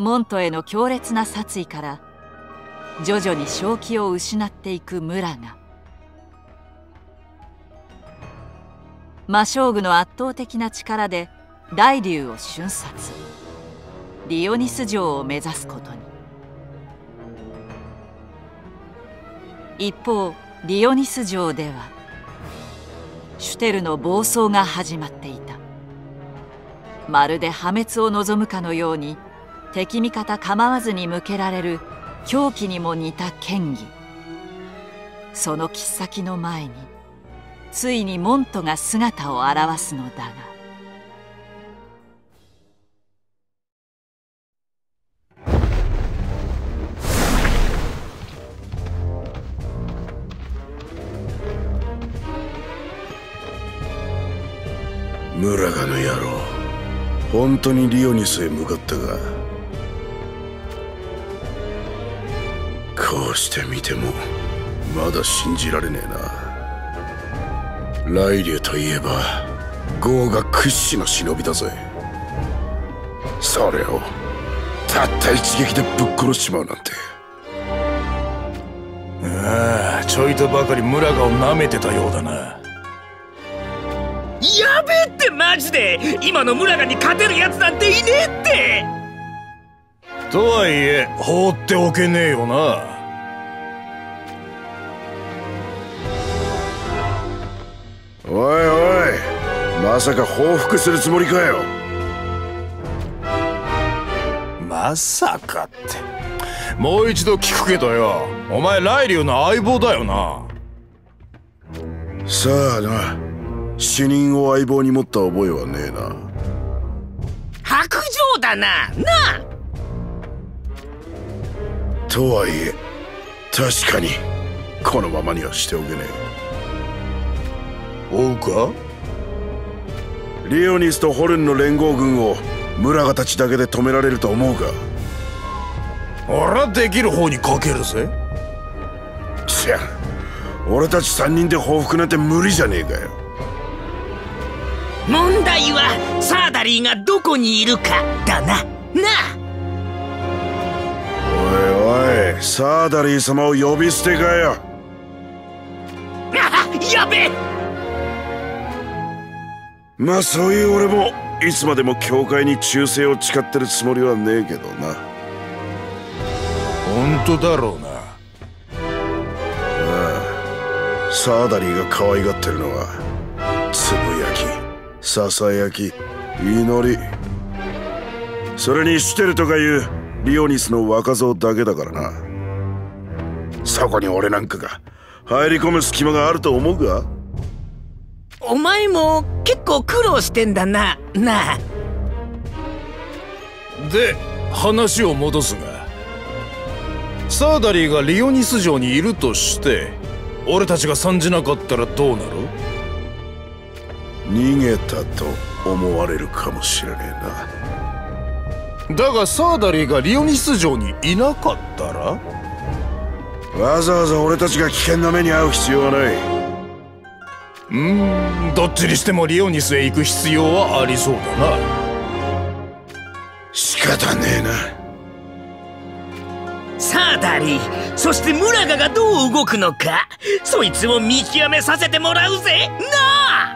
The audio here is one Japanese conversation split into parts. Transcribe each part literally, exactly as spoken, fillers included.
モントへの強烈な殺意から徐々に正気を失っていくムラガ。魔将軍の圧倒的な力で大竜を瞬殺、リオニス城を目指すことに。一方リオニス城ではシュテルの暴走が始まっていた。まるで破滅を望むかのように敵味方構わずに向けられる狂気にも似た剣技。その切っ先の前についにモントが姿を現すのだが、 ムラガの野郎、本当にリオニスへ向かったか。こうして見てもまだ信じられねえな。ライリュウといえばゴーが屈指の忍びだぜ。それをたった一撃でぶっ殺しちまうなんて。 ああ、ちょいとばかりムラガを舐めてたようだな。 やべえってマジで、今のムラガに勝てるやつなんていねえって。 とはいえ放っておけねえよな。 おいおい、まさか報復するつもりかよ。 まさかって、もう一度聞くけどよ、お前ライリュウの相棒だよな。 さあな、死人を相棒に持った覚えはねえな。 白状だな、なあ。 とはいえ確かにこのままにはしておけねえ。おうか。 リオニスとホルンの連合軍をムラガたちだけで止められると思うか。 俺はできる方にかけるぜ。 ちゃ、俺たち三人で報復なんて無理じゃねえかよ。 問題はサーダリーがどこにいるかだな、なあ。 おいおい、サーダリー様を呼び捨てかよ。 あ、やべえ。 まあそういう俺もいつまでも教会に忠誠を誓ってるつもりはねえけどな。 本当だろうな。ああ、サーダリーが可愛がってるのはつぶやき、ささやき、祈り、それにシュテルとかいうリオニスの若造だけだからな。そこに俺なんかが入り込む隙間があると思うか。 お前も結構苦労してんだな、なあ。 で話を戻すが、サーダリーがリオニス城にいるとして俺たちが参じなかったらどうなる？ 逃げたと思われるかもしれねえな。だがサーダリーがリオニス城にいなかったら、 わざわざ俺たちが危険な目に遭う必要はない。 うーん、どっちにしてもリオニスへ行く必要はありそうだな。 仕方ねえな。 サーダリー、そしてムラガがどう動くのか、そいつを見極めさせてもらうぜ、なあ。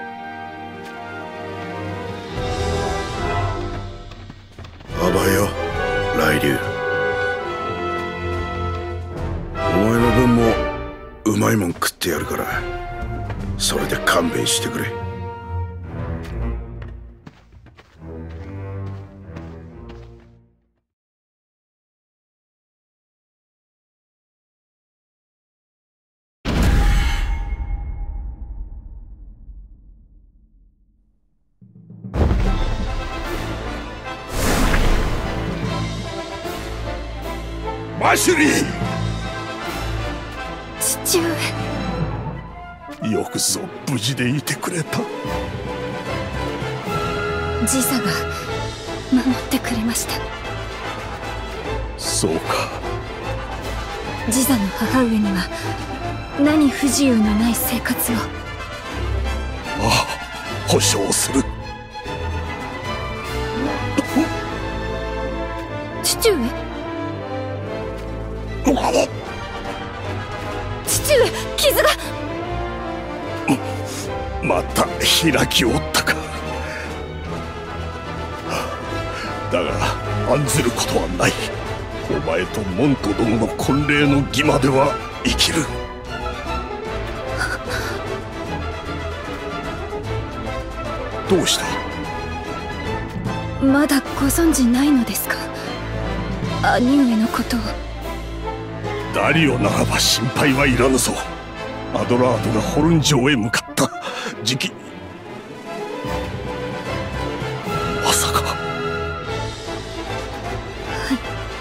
あばよ、ライリュウ。お前の分もうまいもん食ってやるから、それで勘弁してくれ。 マシュリー。 父上、 よくぞ無事でいてくれた。 ジザが守ってくれました。 そうか。 ジザの母上には何不自由のない生活を。 ああ、保証する。 父上父上、傷が。 また開きおったか。だが案ずることはない。お前とモント殿の婚礼の儀までは生きる。どうした？ まだご存じないのですか、兄上のことを。 ダリオならば心配はいらぬぞ。アドラードがホルン城へ向かった時期、まさか。 はい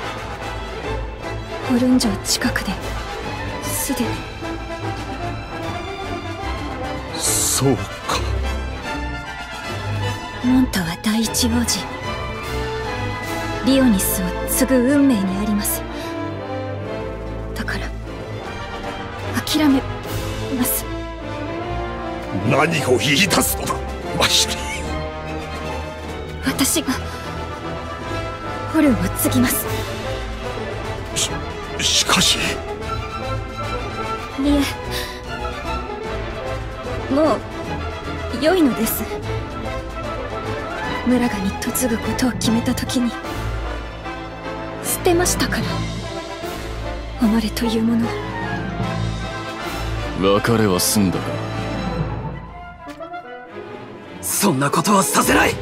、ホルン城近くですでに。 そうか。 モンタは第一王子リオニスを継ぐ運命にあります。だから諦めます。 何を言い出すのだマシュリー。 私がホルンを継ぎます。 ししかし。 いえ、もう良いのです。ムラガに嫁ぐことを決めた時に捨てましたから、己というものを。 別れは済んだか。 そんなことはさせない。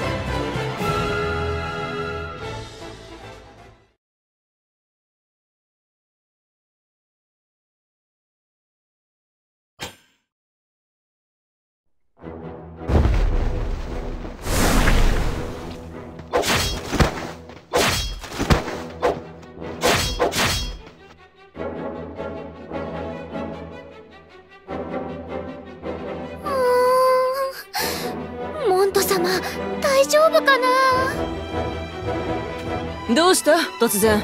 大丈夫かな。 どうした突然。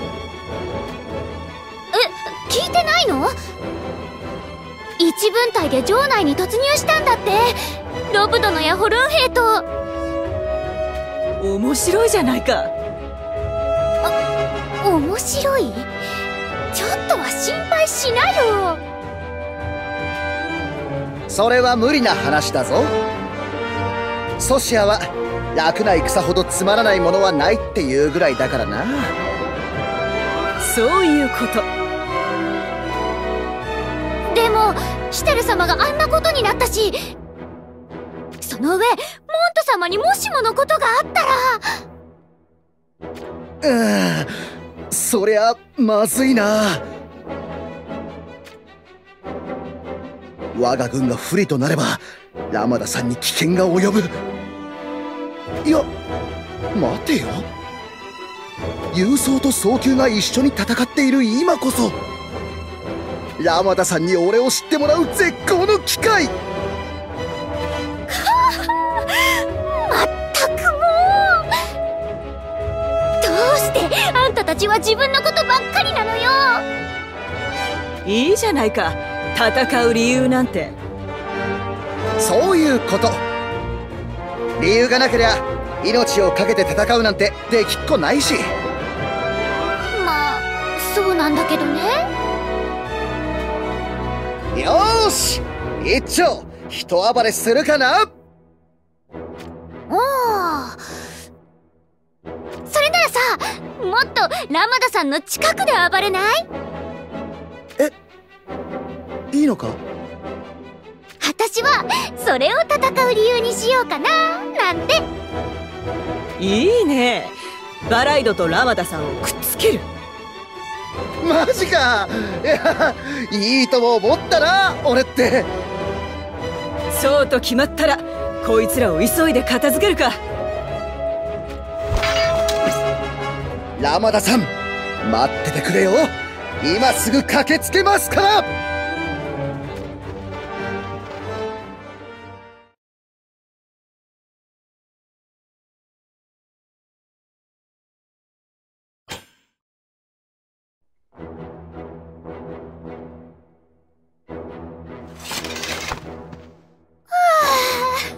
え、聞いてないの？一分隊で城内に突入したんだって、ロブ殿やホルン兵と。 面白いじゃないか。 あ、面白い？ちょっとは心配しなよ。 それは無理な話だぞ。ソシアは楽な戦ほどつまらないものはないっていうぐらいだからな。 そういうこと。 でもシュテル様があんなことになったし、その上モント様にもしものことがあったら。 うーん、そりゃまずいな。我が軍が不利となればラマダさんに危険が及ぶ。いや待てよ、郵送と早急が一緒に戦っている今こそラマダさんに俺を知ってもらう絶好の機会。 まったくもう、どうしてあんたたちは自分のことばっかりなのよ。 いいじゃないか、戦う理由なんて。 そういうこと。理由がなけりゃ命を懸けて戦うなんてできっこないし。 まあそうなんだけどね。 よーし、一丁人暴れするかな。 おお、それならさ、もっとラマダさんの近くで暴れない？ え、いいのか？ 私はそれを戦う理由にしようかななんて。 いいね、バライドとラマダさんをくっつける。 マジか。いや、いいとも思ったな俺って。 そうと決まったらこいつらを急いで片付けるか。 ラマダさん待っててくれよ、今すぐ駆けつけますから。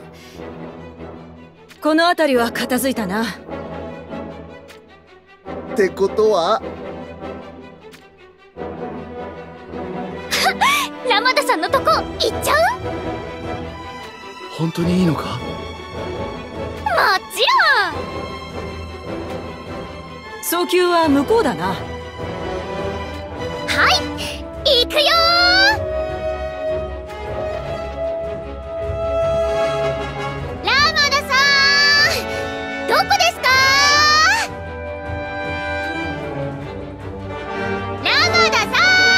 この辺りは片付いたな。 ってことはラマダさんのとこ行っちゃう？ 本当にいいのか？ もちろん。 早急は向こうだな。 はい、行くよー。ラマダさん、どこですか？ラマダさ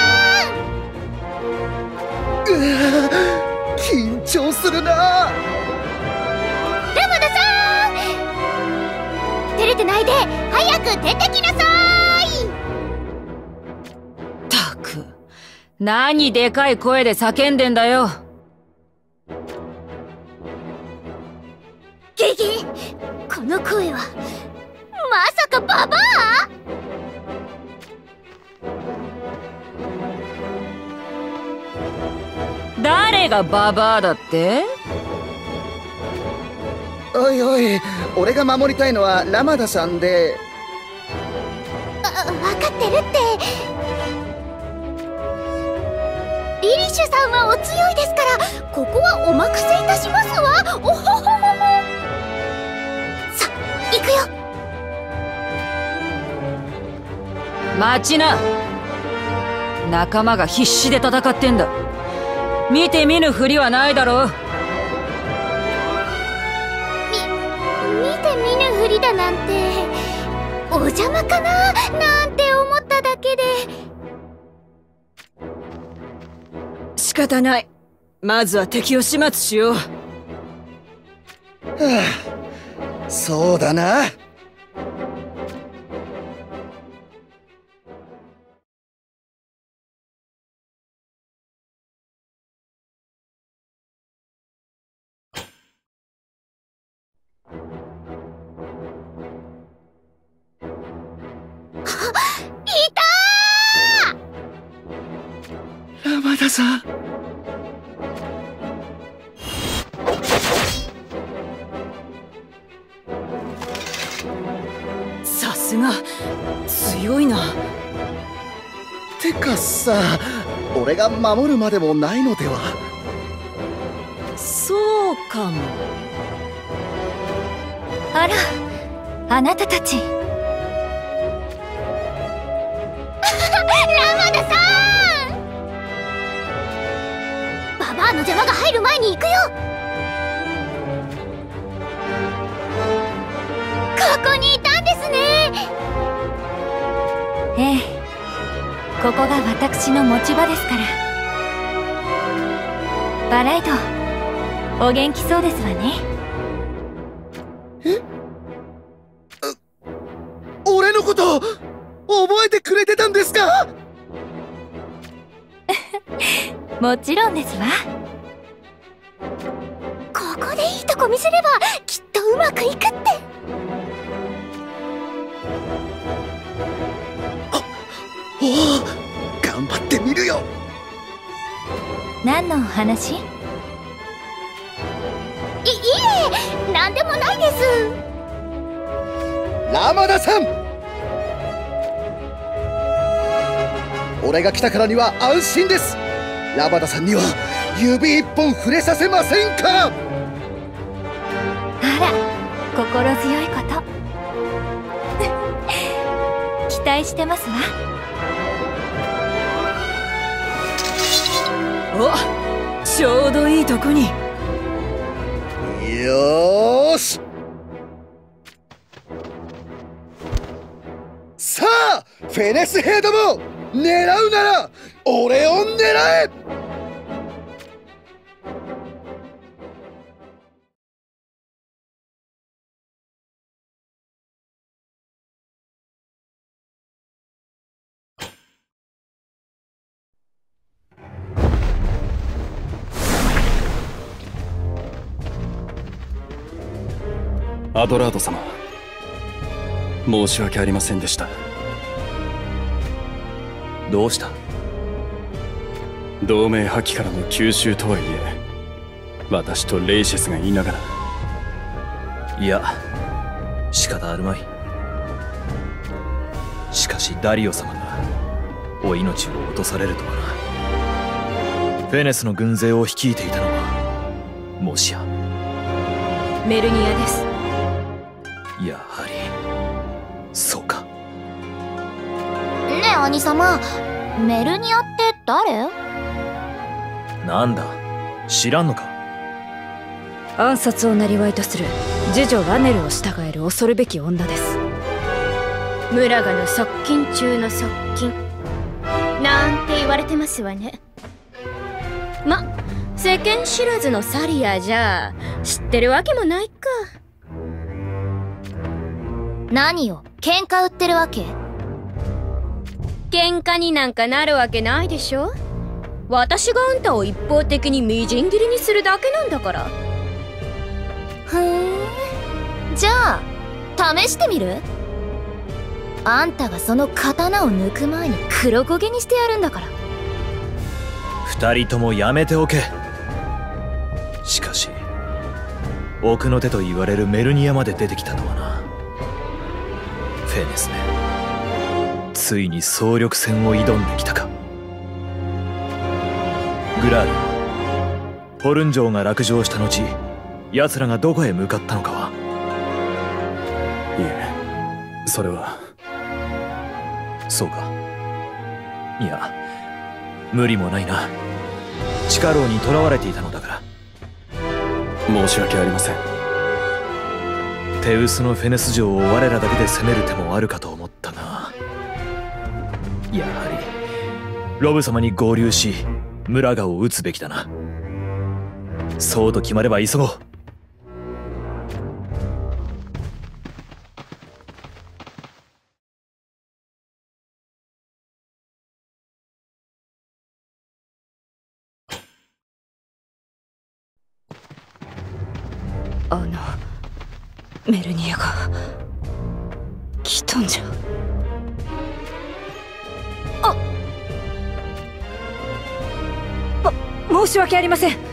ん。 うわ、緊張するな。 ラマダさん、照れてないで早く出てきなさい。 ったく、何でかい声で叫んでんだよ。 ゲゲ、この声はまさかババア？ 誰がババアだって？ おいおい、俺が守りたいのはラマダさんで。 あ、分かってるって。リリッシュさんはお強いですから、ここはお任せいたしますわ。おほほほほ。さ、行くよ。 待ちな。仲間が必死で戦ってんだ。見て見ぬふりはないだろう。 み、見て見ぬふりだなんて、お邪魔かななんて思っただけで。 仕方ない。まずは敵を始末しよう。 はあ、そうだな。ラマダさん。 さすが強いな。 てかさ、俺が守るまでもないのでは？ そうかも。 あら、あなたたち。ラマダさん、ババアの邪魔が入る前に行くよ。ここにいたんですね。ええ、ここが私の持ち場ですから。バライド、お元気そうですわね。 え？俺のこと覚えてくれてたんですか？ もちろんですわ。ここでいいとこ見せればきっとうまくいくって。 あ、おお、頑張ってみるよ。 何のお話？い、いえ、何でもないです。 ラマダさん、俺が来たからには安心です。ラマダさんには指一本触れさせませんから。 あら、心強いこと。期待してますわ。 お、ちょうどいいとこに。 よーし。さあ、フェネス兵ども、狙うなら俺を狙え。 アドラード様、申し訳ありませんでした。どうした？同盟破棄からの吸収とはいえ、私とレイシェスがいながら。 いや、仕方あるまい。 しかしダリオ様がお命を落とされるとはな。フェネスの軍勢を率いていたのはもしやメルニアです。 やはりそうか。 ねえ兄様、メルニアって誰？ なんだ、知らんのか。 暗殺を生業とする次女ラネルを従える恐るべき女です。 ムラガの側近中の側近なんて言われてますわね。ま、世間知らずのサリアじゃ知ってるわけもないか。 何よ、喧嘩売ってるわけ？ 喧嘩になんかなるわけないでしょ。私があんたを一方的にみじん切りにするだけなんだから。 ふーん、じゃあ試してみる？あんたがその刀を抜く前に黒焦げにしてやるんだから。 二人ともやめておけ。しかし奥の手と言われるメルニアまで出てきたとはな。フェネスめ、ついに総力戦を挑んできたか。グラール、ホルン城が落城した後、奴らがどこへ向かったのかは。 いえ、それは。 そうか。いや、無理もないな。地下牢に囚われていたのだから。 申し訳ありません。 テウスのフェネス城を我らだけで攻める手もあるかと思ったが、やはりロブ様に合流しムラガを討つべきだな。そうと決まれば急ごう。 あのメルニアが来たんじゃ。あも申し訳ありません。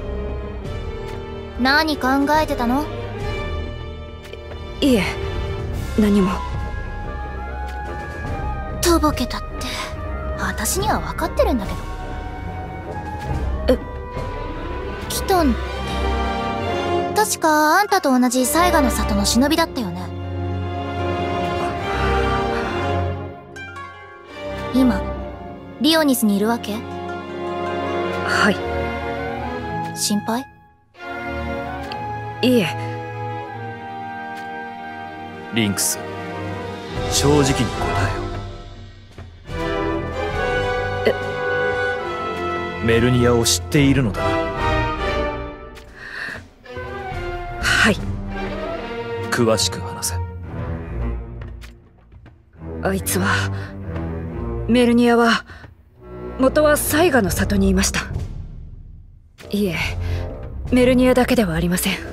何考えてたの？ いえ、何も。 とぼけたって私には分かってるんだけど。え、キトンって確かあんたと同じサイガの里の忍びだったよね。今リオニスにいるわけ？ はい。 心配？ いえ。 リンクス、正直に答えよ。え、メルニアを知っているのだな。 はい。 詳しく話せ。 あいつはメルニアは元はサイガの里にいました。いえ、メルニアだけではありません。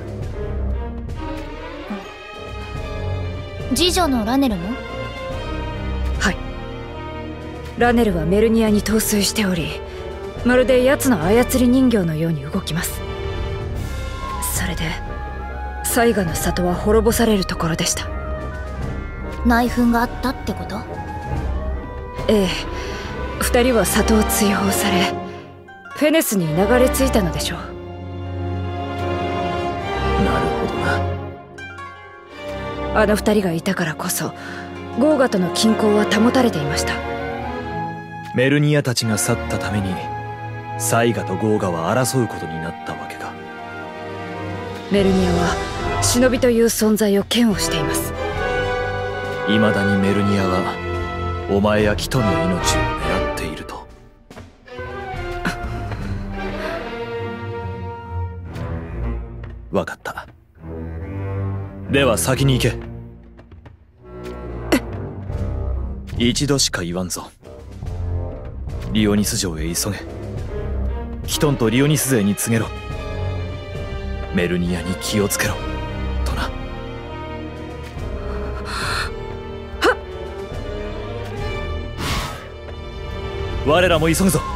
次女のラネルも？ はい。ラネルはメルニアに陶酔しており、まるで奴の操り人形のように動きます。それでサイガの里は滅ぼされるところでした。 内紛があったってこと？ ええ、二人は里を追放されフェネスに流れ着いたのでしょう。 なるほどな。 あの二人がいたからこそゴーガとの均衡は保たれていました。 メルニアたちが去ったためにサイガとゴーガは争うことになったわけか。 メルニアは忍びという存在を嫌悪しています。 未だにメルニアはお前やキトンの命を狙っていると。分かった。では先に行け。一度しか言わんぞ。リオニス城へ急げ。キトンとリオニス勢に告げろ。メルニアに気をつけろとな。我らも急ぐぞ。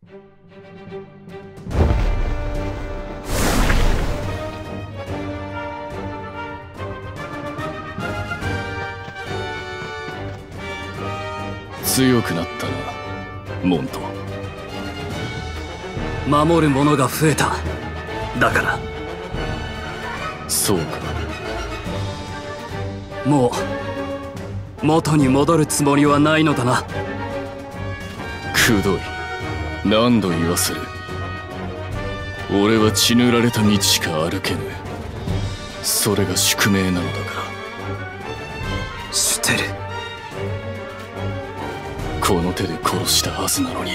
強くなったな、モント。 守るものが増えた。だからそうか。 もう元に戻るつもりはないのだな。 くどい。何度言わせる。俺は血塗られた道しか歩けぬ。それが宿命なのだから。 シュテル、 この手で殺したはずなのに。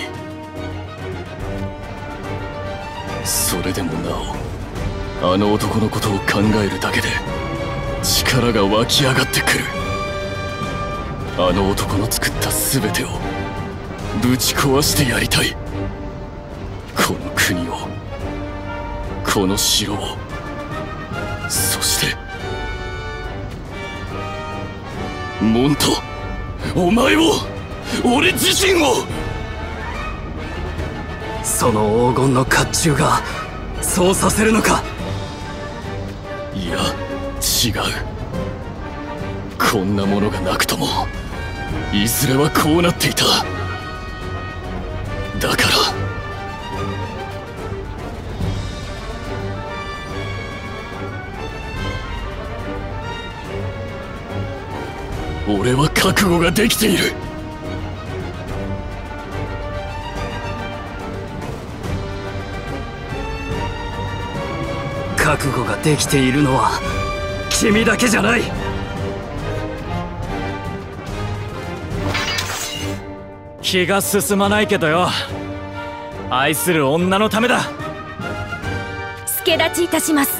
それでもなおあの男のことを考えるだけで力が湧き上がってくる。あの男の作った全てをぶち壊してやりたい。この国を、この城を、そしてモント、お前を、俺自身を。 その黄金の甲冑がそうさせるのか。 いや違う。こんなものがなくともいずれはこうなっていた。だから俺は覚悟ができている。 覚悟ができているのは君だけじゃない。 気が進まないけどよ、愛する女のためだ。 助立ちいたします。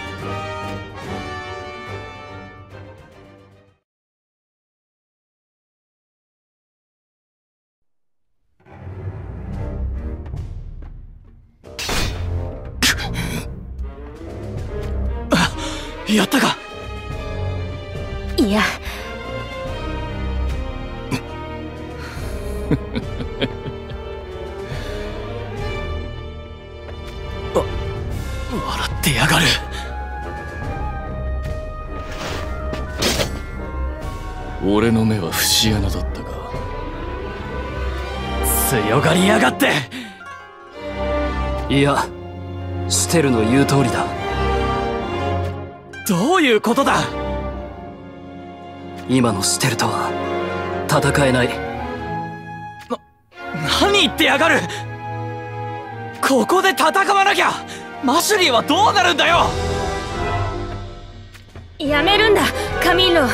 やったか。 いや笑ってやがる。 俺の目は節穴だったか。 強がりやがって。 いや、シュテルの言う通りだ。 どういうことだ。 今のシュテルとは戦えない。 な、何言ってやがる。ここで戦わなきゃマシュリーはどうなるんだよ。 やめるんだカミーロ。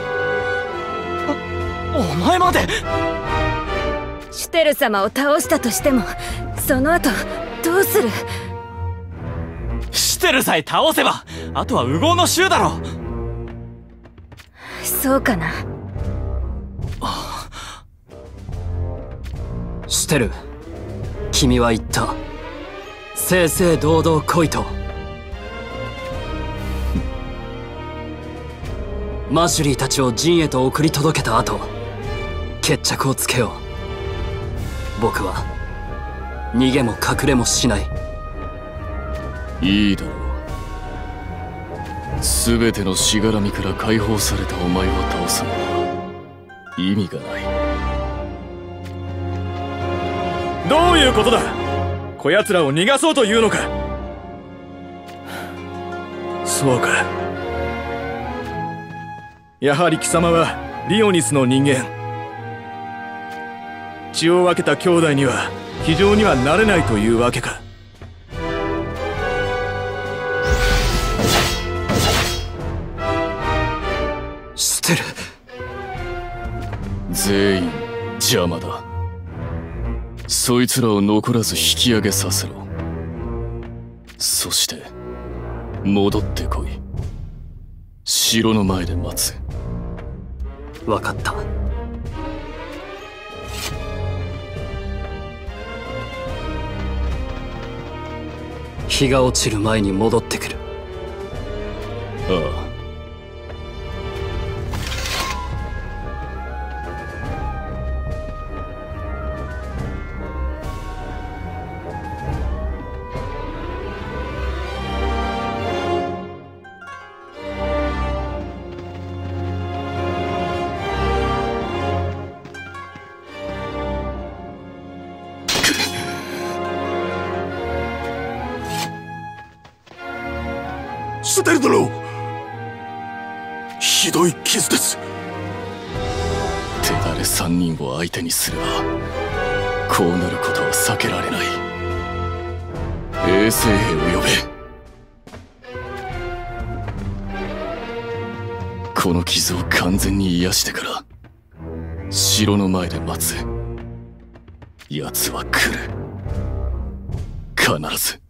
お前まで。 シュテル様を倒したとしてもその後どうする。 シュテルさえ倒せばあとは烏合の衆だろ。 そうかな。 シュテル、君は言った。正々堂々来いと。マシュリーたちを陣へと送り届けた後、決着をつけよう。僕は逃げも隠れもしない。 いいだろう。全てのしがらみから解放されたお前を倒すのは意味がない。 どういうことだ。こやつらを逃がそうというのか。そうか。やはり貴様はリオニスの人間。血を分けた兄弟には非常にはなれないというわけか。 シュテル、 全員邪魔だ。そいつらを残らず引き上げさせろ。そして戻ってこい。城の前で待つ。 分かった。日が落ちる前に戻ってくる。 ああ。 せてるだろう。ひどい傷です。 手だれ三人を相手にすればこうなることは避けられない。衛生兵を呼べ。この傷を完全に癒してから城の前で待つ。奴は来る。必ず。